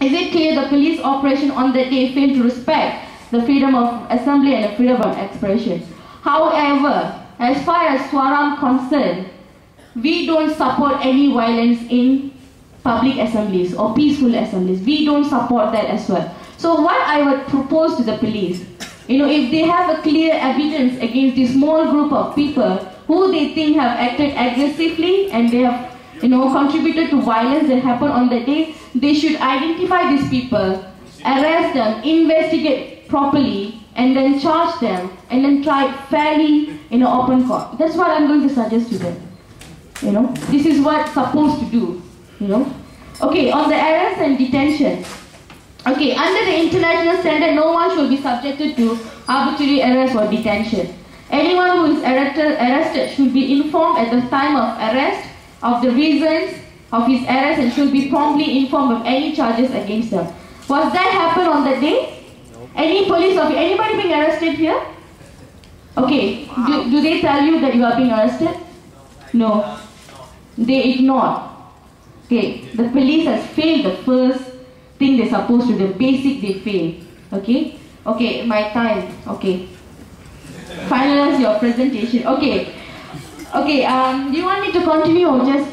is it clear the police operation on that day failed to respect the freedom of assembly and the freedom of expression. However, as far as Swaram concerned, we don't support any violence in public assemblies or peaceful assemblies. We don't support that as well. So what I would propose to the police, if they have a clear evidence against this small group of people who they think have acted aggressively and they have contributed to violence that happened on that day, they should identify these people, arrest them, investigate properly, and then charge them, and then try it fairly in an open court. That's what I'm going to suggest to them. This is what supposed to do. Okay, on the arrest and detention. Okay, under the international standard, no one should be subjected to arbitrary arrest or detention. Anyone who is arrested should be informed at the time of arrest of the reasons of his arrest and should be promptly informed of any charges against them. Was that happen on that day? No. Any police officer, anybody being arrested here? Okay, do they tell you that you are being arrested? No. They ignored. Okay, the police has failed the first thing they're supposed to do, basic they failed. Okay? Okay, my time. Okay. Finalize your presentation. Okay. Okay, do you want me to continue or just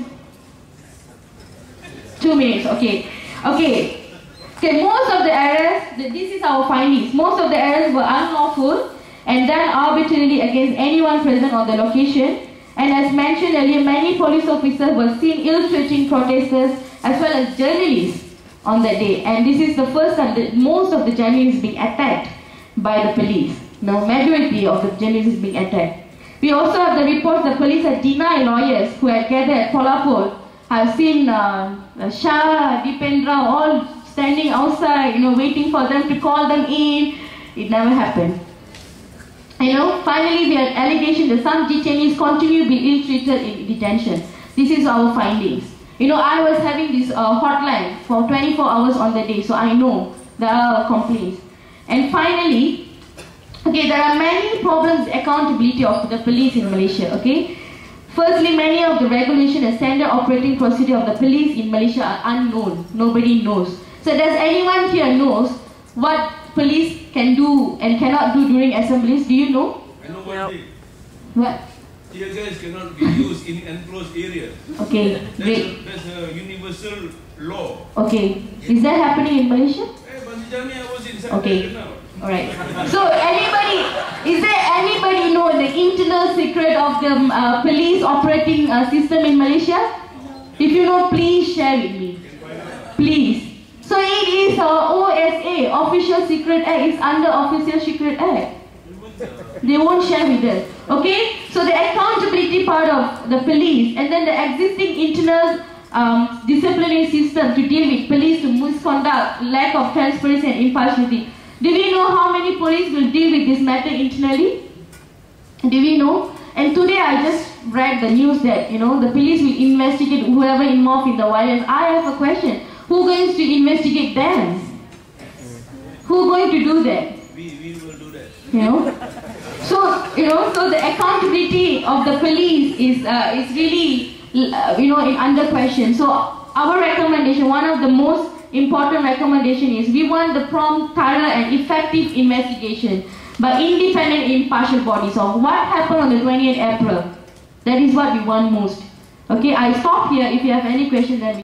2 minutes? Okay. Okay. Okay, most of the arrests, this is our findings. Most of the arrests were unlawful and done arbitrarily against anyone present on the location. And as mentioned earlier, many police officers were seen ill-treating protesters as well as journalists on that day. And this is the first time that most of the journalists being attacked by the police. Now, majority of the journalists being attacked. We also have the reports the police had denied lawyers who had gathered at Kolhapur. I've seen Shah, Dipendra all standing outside, waiting for them to call them in. It never happened. Finally we had allegations that some detainees continue to be ill-treated in detention. This is our findings. I was having this hotline for 24 hours on the day, so I know there are complaints. And finally, okay, there are many problems with accountability of the police in Malaysia, okay? Firstly, many of the regulation and standard operating procedure of the police in Malaysia are unknown. Nobody knows. So does anyone here knows what police can do and cannot do during assemblies? Do you know? I know one thing. What? Tear gas cannot be used in enclosed areas. Okay, great. That's a universal law. Okay. Is that happening in Malaysia? I was in okay. Alright. So is there anybody know the internal secret of the police operating system in Malaysia? If you know, please share with me. Please. So it is OSA, Official Secret Act, is under Official Secret Act. They won't share with us. Okay? So the accountability part of the police and then the existing internal disciplinary system to deal with police to misconduct, lack of transparency and impartiality. Do we know how many police will deal with this matter internally? Do we know? And today I just read the news that, the police will investigate whoever involved in the violence. I have a question. Who is going to investigate them? Who is going to do that? We will do that. So the accountability of the police is really, under question. So our recommendation, one of the most important recommendation is we want the prompt, thorough and effective investigation by independent and impartial bodies of what happened on the 20th April. That is what we want most. Okay, I stop here. If you have any questions, then